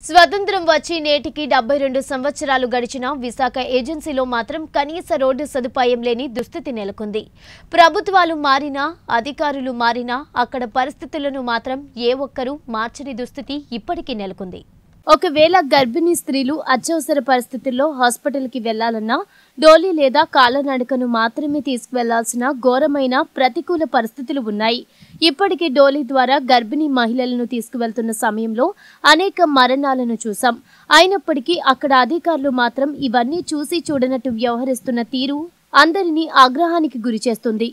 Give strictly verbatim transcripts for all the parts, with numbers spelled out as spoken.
స్వతంత్రం వచ్చి నేటికి డెబ్బై రెండు సంవత్సరాలు గడిచిన విశాఖ ఏజెన్సీలో మాత్రం కనీస రోడ్డు సదుపాయం లేని దుస్థితి నెలకొంది. ప్రభుత్వాలు మారినా అధికారులు మారినా అక్కడ పరిస్థితులను మాత్రం ఏ ఒక్కరూ మార్చని దుస్థితి ఇప్పటికీ నెలకొంది. ఒకవేళ గర్భిణీ స్త్రీలు అత్యవసర పరిస్థితుల్లో హాస్పిటల్కి వెళ్లాలన్నా డోలీ లేదా కాళ్ళనడకను మాత్రమే తీసుకువెళ్లాల్సిన ఘోరమైన ప్రతికూల పరిస్థితులు ఉన్నాయి. ఇప్పటికీ డోలీ ద్వారా గర్భిణీ మహిళలను తీసుకువెళ్తున్న సమయంలో అనేక మరణాలను చూసాం. అయినప్పటికీ అక్కడ అధికారులు మాత్రం ఇవన్నీ చూసి చూడనట్టు వ్యవహరిస్తున్న తీరు అందరినీ ఆగ్రహానికి గురిచేస్తుంది.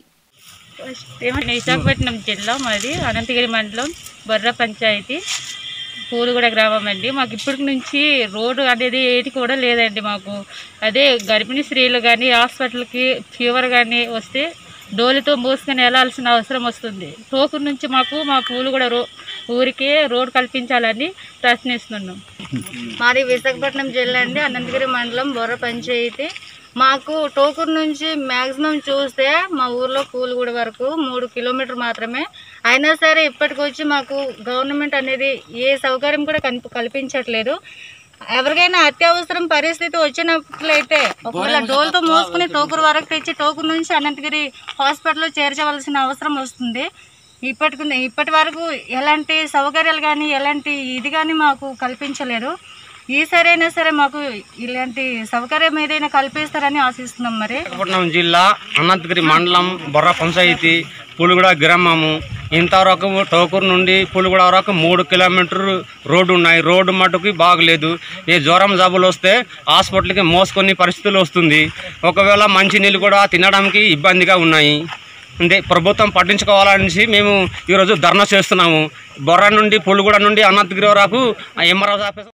విశాఖపట్నం జిల్లా మాది అనంతగిరి మండలం బొర్ర పంచాయతీ పూలుగూడ గ్రామం అండి. మాకు ఇప్పటి నుంచి రోడ్డు అనేది ఏటి కూడా లేదండి. మాకు అదే గర్భిణీ స్త్రీలు కానీ హాస్పిటల్కి ఫీవర్ కానీ వస్తే డోలితో మోసుకొని వెళ్ళాల్సిన అవసరం వస్తుంది. టోకన్ నుంచి మాకు మా పూలుగూడ రో ఊరికే రోడ్డు కల్పించాలని ప్రశ్నిస్తున్నాం. మాది విశాఖపట్నం జిల్లా అండి, అనంతగిరి మండలం బొర్ర పంచాయతీ. మాకు టోకూరు నుంచి మ్యాక్సిమం చూస్తే మా ఊర్లో పూలుగూడ వరకు మూడు కిలోమీటర్ మాత్రమే. అయినా సరే ఇప్పటికొచ్చి మాకు గవర్నమెంట్ అనేది ఏ సౌకర్యం కూడా కల్పించట్లేదు. ఎవరికైనా అత్యవసరం పరిస్థితి వచ్చినట్లయితే ఒకవేళ డోల్తో మోసుకుని టోకూరు వరకు తెచ్చి టోకూరు నుంచి అనంతగిరి హాస్పిటల్లో చేర్చవలసిన అవసరం వస్తుంది. ఇప్పటికి ఇప్పటి వరకు ఎలాంటి సౌకర్యాలు కానీ ఎలాంటి ఇది కానీ మాకు కల్పించలేదు. ఈసారైనా సరే మాకు ఇలాంటి సౌకర్యం ఏదైనా కల్పిస్తారని ఆశిస్తున్నాం. మరి విశాఖపట్నం జిల్లా అనంతగిరి మండలం బొర్ర పంచాయతీ పూలుగూడ గ్రామము. ఇంతవరకు టోకూరు నుండి పూలుగూడ వరకు మూడు కిలోమీటర్ రోడ్డు ఉన్నాయి. రోడ్డు మటుకు బాగలేదు. ఏ జ్వరం జబ్బులు వస్తే హాస్పిటల్కి మోసుకొని పరిస్థితులు వస్తుంది. ఒకవేళ మంచినీళ్ళు కూడా తినడానికి ఇబ్బందిగా ఉన్నాయి. అంటే ప్రభుత్వం పట్టించుకోవాలనేసి మేము ఈరోజు ధర్నా చేస్తున్నాము. బొర్ర నుండి పూలుగూడ నుండి అనంతగిరి వరకు ఎంఆర్ఓ ఆఫీస్